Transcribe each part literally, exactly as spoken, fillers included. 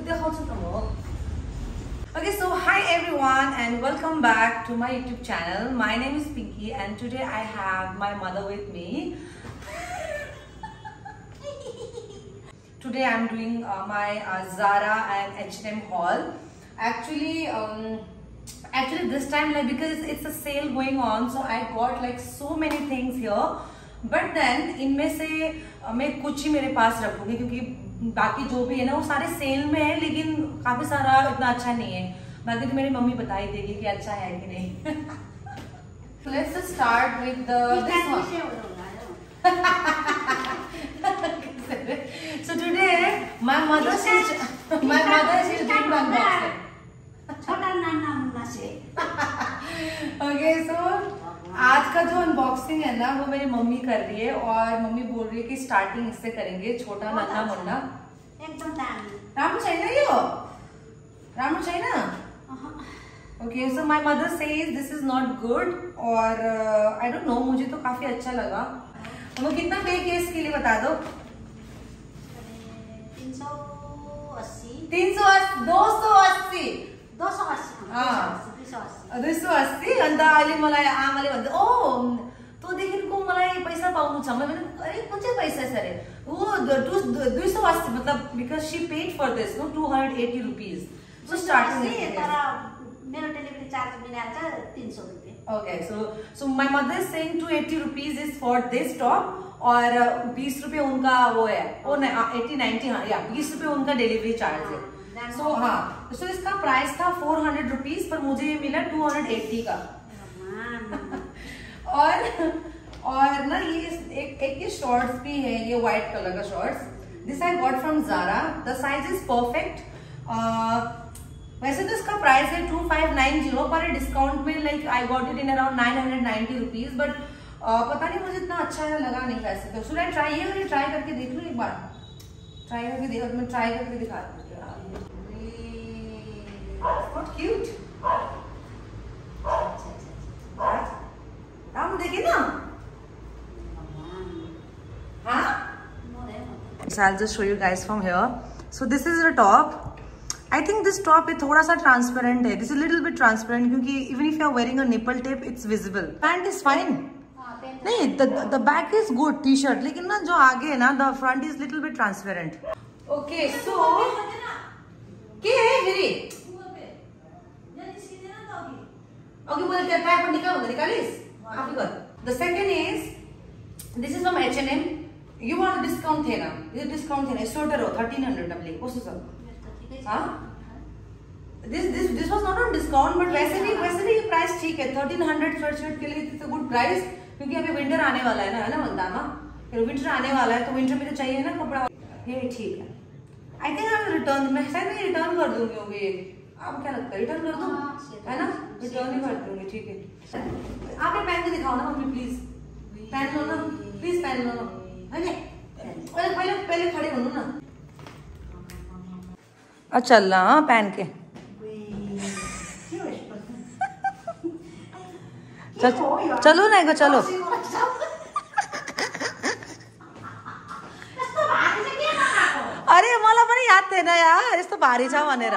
Okay, so hi everyone and welcome back to my YouTube channel. My name is Pinky and today I have my mother with me. Today I'm doing uh, my uh, Zara and H and M haul. Actually, um, actually this time like because it's a sale going on, so I got like so many things here. But then इनमें से uh, मैं कुछ ही मेरे पास रखूंगी क्योंकि बाकी जो भी है ना वो सारे सेल में है, लेकिन काफी सारा इतना अच्छा नहीं है। बाकी तो मेरी मम्मी बता ही देगी कि अच्छा है कि नहीं। Let's start with the this one. So today my mother is my mother is doing unboxing. Okay, so आज का जो अनबॉक्सिंग है ना वो मेरी मम्मी कर रही है और मम्मी बोल रही है कि स्टार्टिंग इससे करेंगे, छोटा नन्हा मुन्ना। एकदम रामू चाहिए ना यो रामू चाहिए ना। Okay, so my mother says this is not good और आई डोंट नो, मुझे तो काफी अच्छा लगा। वो कितना पे केस के लिए बता दो। तीन सौ अस्सी तीन सौ अस्सी दो सौ अस्सी दो सौ अस्सी हाँ दुई सौ अस्सी अन्त अहिले मलाई आमाले भन्छ ओ तँदेखिको मलाई पैसा पाउनु छ। मैले अरे कुन चाहिँ पैसा छ अरे वो दुई सौ अस्सी मतलब because she paid for this no two hundred eighty rupees so starting तर मेरो डेलिभरी चार्ज मिलाएर चाहिँ तीन सौ रुपैयाँ। Okay, so so my mother is saying two eighty rupees is for this top और बीस रुपए उनका वो है ओ एटी नाइनटी हाँ या बीस रुपए उनका डिलीवरी चार्ज है। सो so, हाँ सो so इसका प्राइस था फोर हंड्रेड रुपीज पर मुझे ये मिला टू हंड्रेड एट्टी का। और और ना ये एक एक ये शॉर्ट्स भी है, ये व्हाइट कलर का shorts. This I got from Zara, the size is perfect. वैसे तो इसका प्राइस है टू फाइव नाइन जीरो पर डिस्काउंट में like I got it in around nine hundred ninety rupees but पता नहीं मुझे इतना अच्छा लगा नहीं वैसे तो। सो आई ट्राई ये ट्राई करके देख लूँ एक बार, ट्राई करके देख मैं ट्राई करके दिखाती हूँ। Not cute. राम देखिए ना। हाँ? So I'll just show you guys from here. So this is the top. I think this top is थोड़ा सा transparent है. This is a little bit transparent क्योंकि even if you are wearing a nipple tape, it's visible. Pant is fine. नहीं, the the back is good T-shirt, लेकिन ना जो आगे है ना, the front is little bit transparent. Okay, so क्या है मेरी? Okay, बोले क्या टाइप निकाल बोले निकालिस? आप ही कर। The second is this is from H and M. You want discount थे ना? ये discount थे ना? स्वेटर हो थर्टीन हंड्रेड डबल कोशिश सब। हाँ? This this this was not on discount but वैसे भी वैसे भी ये प्राइस ठीक है। थर्टीन हंड्रेड स्वेटशर्ट के लिए इट्स अ गुड प्राइस क्योंकि अभी विंटर आने वाला है ना, है ना मंदामा? फिर विंटर आने वाला है तो विंटर में तो चाहिए ना कपड़ा। ये ठीक है। I think I will return. मैं शायद मैं रिटर्न कर दूंगी होगी ये। आप क्या लगता है रिटर्न कर दूं? है ना? रिटर्न ही कर दूंगी, ठीक है। आप ये पहन के दिखाओ ना मम्मी प्लीज। पहन लो ना, प्लीज पहन लो ना। है ना? पहले पहले पहले खड़े बनो ना। अच्छा चल हाँ पहन के। चलो ना चलो। अरे मलाई पनि याद थिएन यार यस्तो भारी छ भनेर।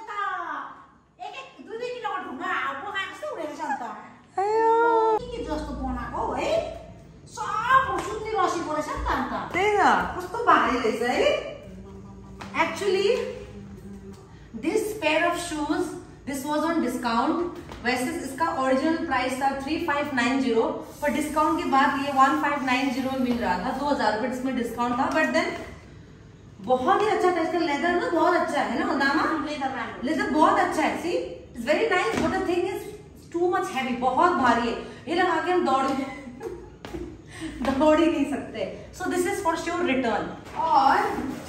त्यही त कस्तो भारी रहेछ है। Actually this pair of shoes this was on discount. वैसे इसका ओरिजिनल प्राइस था थ्री फाइव नाइन जीरो पर डिस्काउंट के बाद ये वन फाइव नाइन जीरो में मिल रहा था। दो हजार रुपए इसमें डिस्काउंट था बट देन बहुत ही अच्छा था। इसका लेदर ना बहुत अच्छा है ना मंदामा? लेदर लेदर बहुत अच्छा है। See it's very nice but the thing is too much heavy, बहुत भारी है। ये लगा के हम दौड़ दौड़ ही नहीं सकते। So this is for sure return. और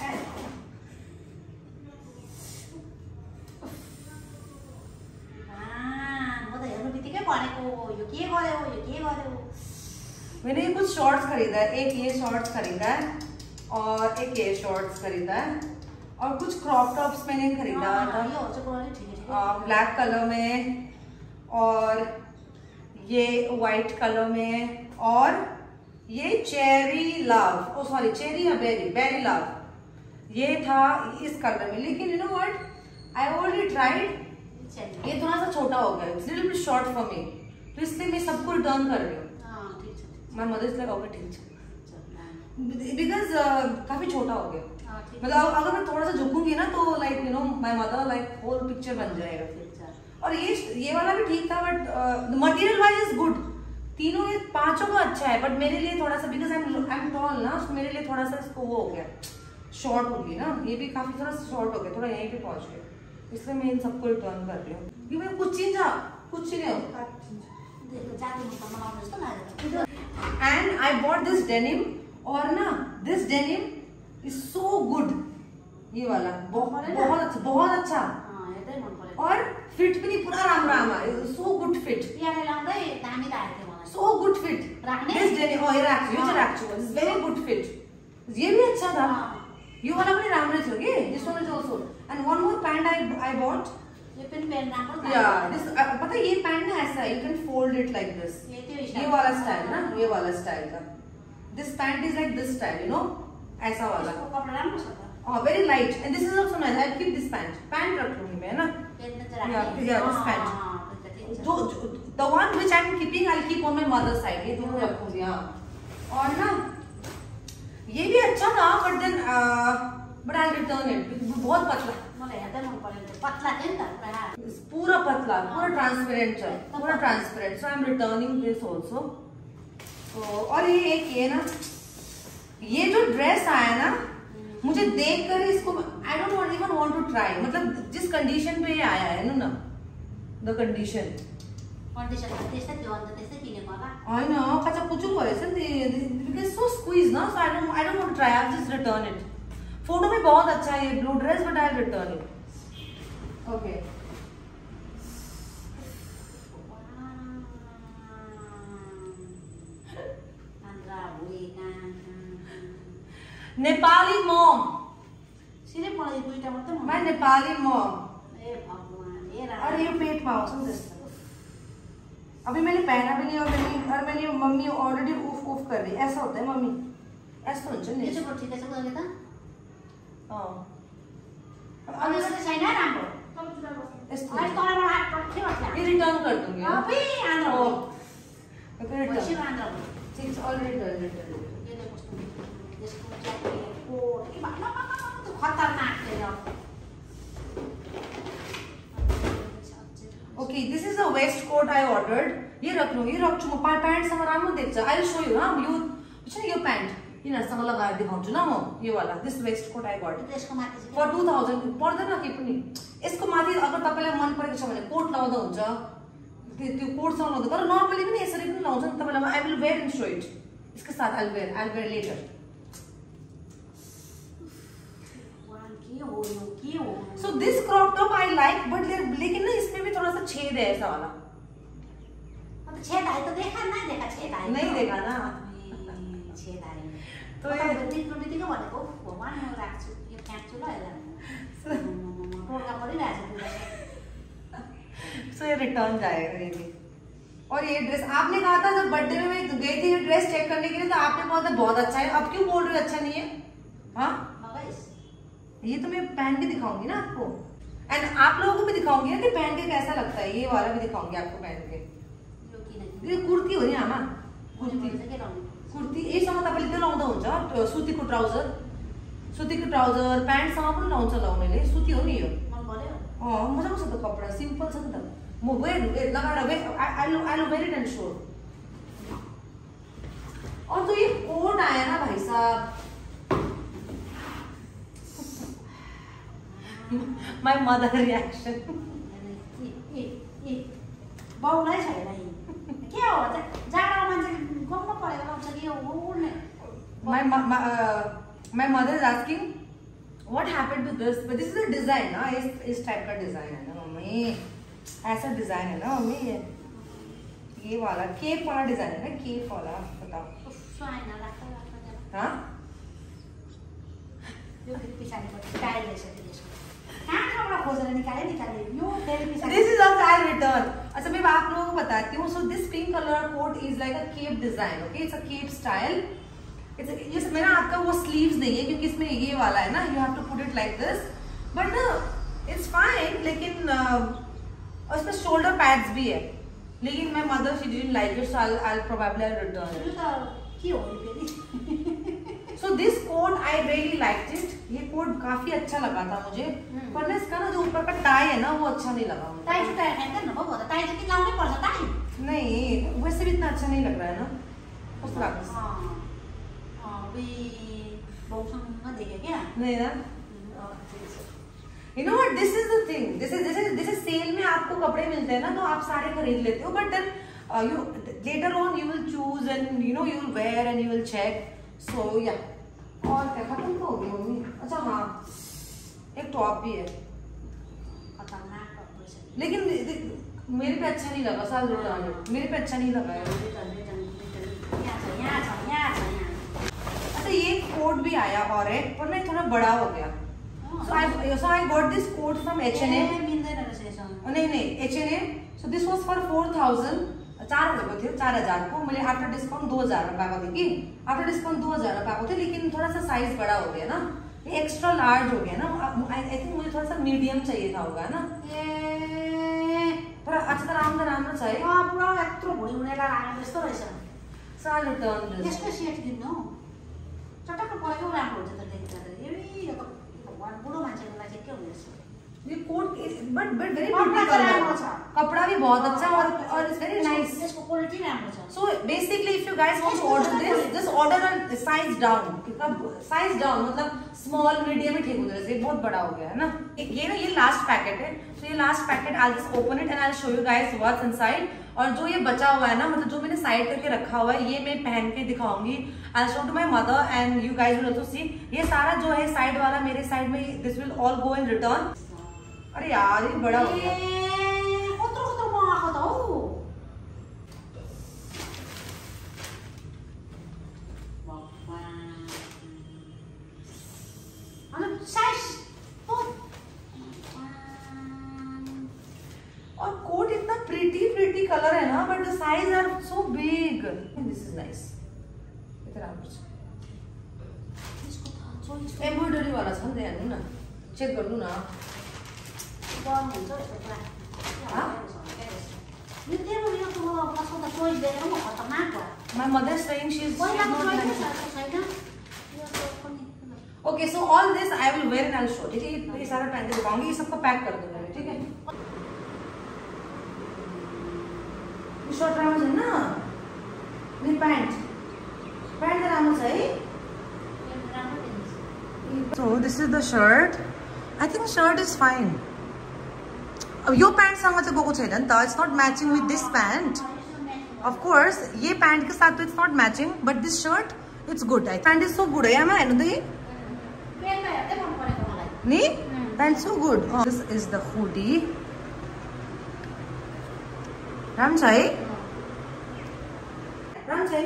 मैंने ये कुछ शॉर्ट्स खरीदा है, एक ये शॉर्ट्स खरीदा है और एक ये शॉर्ट्स खरीदा है और कुछ क्रॉप टॉप्स मैंने खरीदा था ब्लैक कलर में और ये व्हाइट कलर में और ये cherry love oh sorry cherry या बेरी बेरी लव ये था इस कलर में, लेकिन you know what, I already tried, ये थोड़ा सा छोटा हो गया, it's little bit short for me, तो इसलिए मैं सबको रिटर्न कर रही हूँ। हां ठीक है, my mother is like okay ठीक है, बिकॉज काफी छोटा हो गया, मतलब अगर मैं थोड़ा सा झुकूंगी ना तो like you know my mother like whole picture बन जाएगा फिर। और ये ये वाला भी ठीक था, but material wise is good, तीनों ये पांचों का अच्छा है, बट मेरे लिए थोड़ा सा, because I am I am tall ना, तो मेरे लिए थोड़ा सा इसको वो हो गया, शॉर्ट हो गई ना, ये भी काफी थोड़ा शॉर्ट हो गया, थोड़ा यहीं पे पहुंच गया, इसलिए मैं इन सबको रिटर्न कर रही हूँ। ये मैं कुछ चीज कुछ नहीं हो। And I bought this denim, और ना this denim is so good, ये वाला बहुत बहुत अच्छा, बहुत अच्छा, और फिट भी नहीं, पूरा राम राम है, सो गुड फिट, याले लाउँदै दामी लागेको मलाई, सो गुड फिट राख्ने दिस डेनिम, ओ ये राख्छु, यो चाहिँ राख्छु, इट्स भेरी गुड फिट, ये भी अच्छा था, यो वाला पनि राम्रै थियो कि, this one is also, and one more pant I I bought, ये पनि पेन राम्रो, या दिस पता है ये पैंट ना ऐसा है, you can fold it like this, ये वाला स्टाइल ना, ये वाला स्टाइल का, this pant is like this style, you know, ऐसा वाला कपड़ा राम्रो छ त, oh very light, and this is also nice, I'll keep this pant, pant रख लूंगी मैं ना, yeah yeah this pant, जो the one which I'm keeping I'll keep on my mother's side, ये दोनों रखूंगी हाँ, और ना ये भी अच्छा था, but then uh, but I'll return it, बहुत पतला, मलाई हेर्दै मन परेन, पतला थियो नि त पुरा, पूरा पतला, पूरा ट्रांसपेरेंट है, पूरा transparent, so I'm returning this also, तो और ये एक ये ना, ये जो ड्रेस आया ना, मुझे देखकर इसको I don't want even want to try, मतलब जिस कंडीशन पे ये आया है ना, द कंडीशन कन्डिसन त्यस्तै थियो अन्त त्यस्तै किनेको होला हैन, कच्चा कुचुल भएछ नि, बिकज सो स्क्वीज ना, so I don't I don't want to try, I just return it, photo में बहुत अच्छा है ये blue dress, but I return it, okay. Nepali mom, सिर्फ मलाई दुईटा मात्र मन, मैं नेपाली मॉम, ए भगवान ये रहा, और ये पेट में आउट जैसा, अभी मैंने पहना भी नहीं, और मैंने और मैंने मम्मी ऑलरेडी उफ उफ कर रही, ऐसा होता है मम्मी, ऐसा हुन्छ नि, यसो ठिक छ गरे त, अ अब यसो छैन राम्रो, यस्तो अहिले तलबाट हात पर्थ्यो होला, ये रिटर्न कर दूंगी, अबे आन्द्रा ओ हो, फिर पछि रिटर्न, आन्द्रा हो, ठीक है ऑलरेडी डन रिटर्न, यसले कस्तो यसको ज्याकेटको के भन्नु त्यो खतरनाक थियो। Okay this is the waistcoat I ordered, ये रख लो, ये रख छु, पैंट सँग राम्रो देख्छ, आई विल शो यू, हां यो छ यो पैंट यिनीहरुसँग लगाएर देखाउँछु न म, यो वाला this waistcoat I got त्यसको माथि चाहिँ फर टू थाउजन्ड पर्दैन के पनि, यसको माथि अगर तपाईलाई मन परेको छ भने कोट लाउँदा हुन्छ, त्यो त्यो कोटसँग लाउँदा, तर नर्मली पनि यसरी पनि लाउँछ नि तपाईलाई, I will wear in show it, इसके साथ I will wear I will wear later, के हो यो के हो, so this crop top I like, but लेकिन ना इसमें भी थोड़ा सा छेद है ऐसा वाला, अब छेद आए तो देखा ना, देखा छेद आए नहीं देखा ना, छेद आए तो तो ये बिल्कुल बिल्कुल भनेको भगवान म राख्छु, यो फ्याँक्छु ल यसलाई, टोडका परिरहेछ पुरा, सो ये रिटर्न जाएगा ये भी। और ये ड्रेस आपने कहा था जब बर्थडे में मैं गई थी ये ड्रेस चेक करने के लिए, तो आपने बोला था बहुत अच्छा है, अब क्यों बोल रहे हो अच्छा नहीं है? हाँ ये तो मैं पहन के दिखाऊंगी ना आपको, एंड आप लोगों को भी दिखाऊंगी ना कि पहन के कैसा लगता है, ये वाला भी दिखाऊंगी आपको पहन के, ये कुर्ती हो नि आमा, कुर्ती कुर्ती यहीसँग तपाईँले त्यो लाउँदा हुन्छ, सुतीको ट्राउजर, सुतीको ट्राउजर प्यान्टसँग पनि लाउँछ लाउनेले, सुती हो नि यो, अँ मजाको छ त कपडा, सिम्पल छ नि त, म वेयर लगाएर वे आई लो आई लो वेयर इट एन्ड शो। और तो ये कोट आया ना भाई साहब, my mother reaction, बाउलाई छैन के हो त, जाडोमा मान्छे गम्म परेर लाउँछ कि उड्ने, my my uh, my mother is asking what happened to this, but this is a design ना, इस इस टाइप का डिजाइन है ना मम्मी, ऐसा डिजाइन है ना मम्मी, ये ये वाला केप वाला डिजाइन है ना, केप वाला, बताओ सुहाइना लाग्छ लाग्छ, हाँ यो पछाडिबाट स्टाइल रहेछ त्यसको, कहाँबाट खोजेर निकाले निकाले यो फेरि पछाडि, this is also I return. अच्छा मैं आप लोगों को बताती हूँ, so this pink colour coat is like a cape design, okay it's a cape style, ये मेरा आपका वो स्लीव्स नहीं है क्योंकि इसमें ये वाला है ना, you have to put it like this, but it's fine. लेकिन और इसमें शोल्डर पैड्स भी है, लेकिन मैं mother she didn't like it, so I will probably return it. So this coat I really liked it, ये कोट काफी अच्छा लगा था मुझे, पर ना इसका ना जो ऊपर का टाई है ना वो अच्छा नहीं लगा मुझे। टाई टाई टाई ना बहुत टाई तो कितना लाउने पर्छ टाई? नहीं वैसे भी इतना अच्छा नहीं लग रहा है ना, उस तरह का। हां हां भी बहुसँग देखे क्या? नहीं ना। You know what? This is the thing. This is this is this is sale में आपको कपड़े मिलते हैं ना तो आप सारे खरीद लेते हो, but then uh, you later on you will choose and you know you will wear and you will check. So yeah. और क्या खत्म तो हो गई मम्मी? अच्छा हाँ, एक टॉप भी है। खतरनाक टॉप है। लेकिन मेरे पे अच्छा नहीं लगा, साल रिटर्न मेरे पे अच्छा नहीं लगा है। अच्छा ये कोट भी आया और है, पर ना थोड़ा बड़ा हो गया। So I so I got this coat from H and M. नहीं नहीं H and M. So this was for four thousand. चार हजार को थे, चार हजार को मिले आफ्टर डिस्काउंट दो हजार रुपए को थी, आफ्टर डिस्काउंट दो हजार रुपए को थे, लेकिन थोड़ा सा साइज बड़ा हो गया ना, ये एक्स्ट्रा लार्ज हो गया ना। आई थिंक मुझे थोड़ा सा मीडियम चाहिए था होगा ना, थोड़ा अच्छा तरह आराम आराम चाहिए। हाँ पूरा एक्ट्रो भुँडी उनेर आने जस्तो रहेछ। साल रिटर्न यसको सेट दिनु चटक्क परेको राम्रो हुन्छ त देख्दा। यो यो त बुढो मान्छेको लागि के हुँदैछ? ये coat but but very pretty colour, कपड़ा भी बहुत अच्छा और और इट्स वेरी नाइस, इसको क्वालिटी राम्रो छ। So basically if you guys want to order this just order a size down, size down मतलब स्मॉल मीडियम ही ठीक हो जाए, बहुत बड़ा हो गया है ना। ये ना ये लास्ट पैकेट है, तो ये last packet I just open it and I show you guys what's inside. और जो ये बचा हुआ है ना, मतलब जो मैंने साइड करके रखा हुआ है, ये मैं पहन के दिखाऊंगी, I show to my mother and you guys will also see. ये सारा जो है साइड वाला मेरे साइड में, this will all go in return. अरे यार ये बड़ा हो गया, कत्रो कत्रो मगाएको त हौ। अनि साइज और कोट इतना प्रिटी प्रिटी कलर है ना, but the size are so big. This is nice. इतना कुछ एम्ब्रोइडरी वाला छ नि, हेर्नु न, चेक गर्नु न। गरम हुन्छ यस्तो पुरा। यो तेरो यो त मलाई कसो त चोइस देखेर म खतरनाक भयो। My mother is saying she is not पहिलाको like छैन it. छैन यो त पनि। Okay, so all this I will wear and I'll show. ठीक है, ये सारा पहन के दिखाऊंगी, ये सबको पैक कर दूंगा मैं, ठीक है। ये शॉर्ट रामस है ना, ये पैंट पैंट रामस है। So this is the shirt. I think shirt is fine. अब यो पैंट सँग चाहिँ गएको छैन नि त, it's not matching with this pant. Of course, ये पैंट के साथ तो it's not matching, but this shirt it's good. I pant is so good है यामा, हेर्नु त ये नि pant so good. Oh, this is the hoodie. राम छ है, राम छैन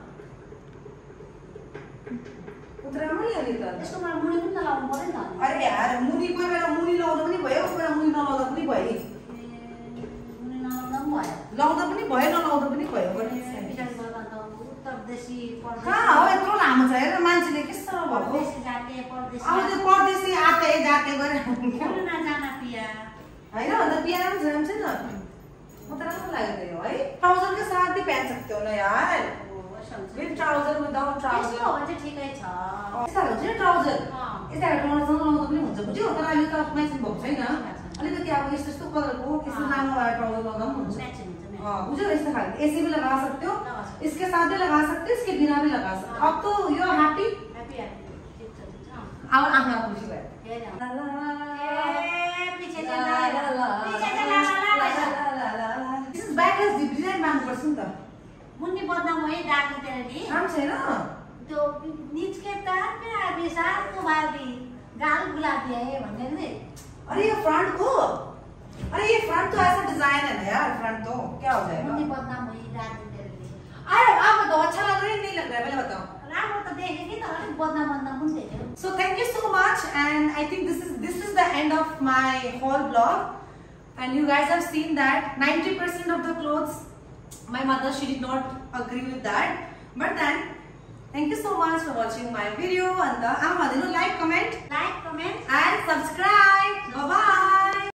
उतरामा नि अलि त। यसको मलाई मुनि पनि त लाउनु पर्यो नि त। अरे यार मुनि कोही बेला मुनि लाउँदा पनि भयो, कोही बेला मुनि नलाउँदा पनि भयो, मुनि नलाउँदा पनि भयो, लाउँदा पनि भयो नलाउँदा पनि भयो। पछाडि गएर त उत्तरदेशी परदेशी कहाँ हो यत्रो लामो छ हेर, मान्छेले के साह्रो भएको। परदेशी जाते परदेशी अब त्यो परदेशी आते जाते गरे बोल्न नजाना पिया हैन भन्दा पियानो पनि जाम छैन। म त राम्रो लाग्यो त्यो है, ट्राउजर के साथ भी पहन सकते हो ना यार, विथ ट्राउजर विदाउट ट्राउजर यस्तो हो भने चाहिँ ठिकै छ। यस्ता हुन्छ नि ट्राउजर, अँ। यस्ता ट्राउजर लाउँदा पनि हुन्छ बुझ्यौ, तर अहिले त म्याचिङ भएको छैन, अलिकति अब यस्तो यस्तो कलरको यस्तो लामो वाला ट्राउजर लाउँदा पनि हुन्छ। म्याचिङ हुन्छ नि। हाँ बुझो, ऐसे खाली ऐसे भी लगा सकते हो, लगा सकते इसके साथ भी लगा सकते हो, इसके बिना भी लगा सकते हो। अब तो you are happy, happy happy ठिक छ ठिक छ। अब आँखा खुसी भयो। हेर ला ला ए पछि ला चाहिँ ला ला पछि चाहिँ ला ला ला ला this is back edge design मान्नु पर्छ नि त। मुन्नी बदनाम है डाकी तेरे नि काम छैन त्यो नीच के तार पे आगे साथ को भाभी गाल गुलाबी है भन्ने नि। अरे ये फ्रंट को, अरे ये फ्रंट तो ऐसा डिजाइन है ना यार, फ्रंट तो क्या हो जाएगा। मुन्नी बदनाम है डाकी तेरे नि। अरे आप बताओ अच्छा लग रहा है नहीं लग रहा है, पहले बताओ। राम्रो त देखे कि तर अलिक बदनाम बदनाम पनि देख्यो। So thank you so much, and I think this is this is the end of my haul vlog, and you guys have seen that ninety percent of the clothes my mother she did not agree with that, but then thank you so much for watching my video. अन्त आमा भनिदिनु